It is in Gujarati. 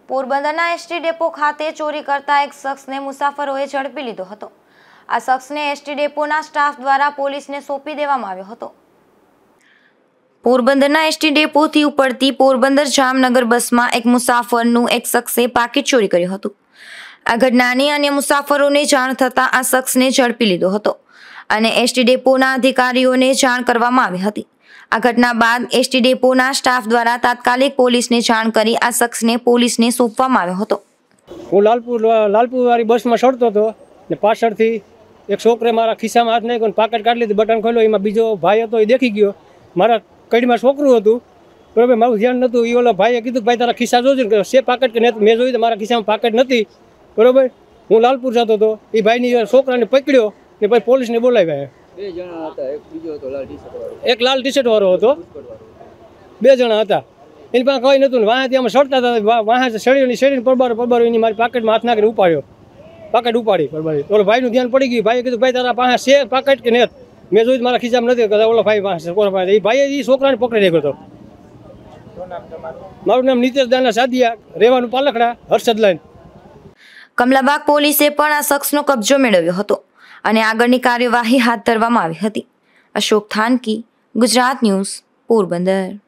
પોરબંદરના એસટી ડેપો ખાતે ચોરી કરતા એક શખ્સને મુસાફરોએ ઝડપી લીધો હતો। આ શખ્સને એસટી ડેપોના સ્ટાફ દ્વારા પોલીસને સોંપી દેવામાં આવ્યો હતો। પોરબંદરના એસટી ડેપોથી ઉપડતી પોરબંદર જામનગર બસમાં એક મુસાફરનું એક શખ્સે પાકીટ ચોરી કર્યું હતું। આ ઘટનાની અન્ય મુસાફરોને જાણ થતાં આ શખ્સને ઝડપી લીધો હતો અને એસટી ડેપોના અધિકારીઓને જાણ કરવામાં આવી હતી। આ ઘટના બાદ એસટી ડેપોના સ્ટાફ દ્વારા તાત્કાલિક પોલીસને જાણ કરી આ શખ્સને પોલીસને સોંપવામાં આવ્યો હતો। હું લાલપુર વાળી બસમાં ચડતો હતો ને પાછળથી એક છોકરે મારા ખિસ્સામાં હાથ નાખ્યો ને પાકીટ કાઢી લીધું, બટન ખોલ્યો, એમાં બીજો ભાઈ હતો એ દેખી ગયો। મારા કડીમાં છોકરું હતું, બરાબર, મારું ધ્યાન નહોતું। એ ઓલા ભાઈએ કીધું ભાઈ તારા ખિસ્સા જોજો ને છે પાકીટ કે નહીં। મેં જોયું તો મારા ખિસ્સામાં પાકીટ નથી, બરાબર। હું લાલપુર જતો હતો, એ ભાઈની છોકરાને પકડ્યો ને પછી પોલીસને બોલાવ્યા। બે જણા હતા, એક બીજો હતો લાલ ટી શર્ટ વાળો, એક લાલ ટી શર્ટ વાળો હતો, બે જણા હતા। એની પાસે કંઈ નહોતું ને વાંથી અમે સડતા હતા, વાહ શેરીને પરબારો એની મારી પાકેટમાં હાથ નાખીને ઉપાડ્યો, પાકેટ ઉપાડી પરબારી। ઓલો ભાઈનું ધ્યાન પડી ગયું, ભાઈએ કીધું ભાઈ તારા પાસે છે પાકેટ કે નહીં। મેં જોયું મારા ખિસ્સામાં નથી, કદાચ ઓલો ભાઈ પાસે એ ભાઈએ એ છોકરાને પકડી રાખ્યો હતો। મારું નામ નીતેશ દાના સાદિયા, રહેવાનું પાલખડા, હર્ષદ લાઈન। કમલાબાગ પોલીસે પણ આ શખ્સનો કબજો મેળવ્યો હતો અને આગળની કાર્યવાહી હાથ ધરવામાં આવી હતી। અશોક થાનકી, ગુજરાત ન્યૂઝ, પોરબંદર।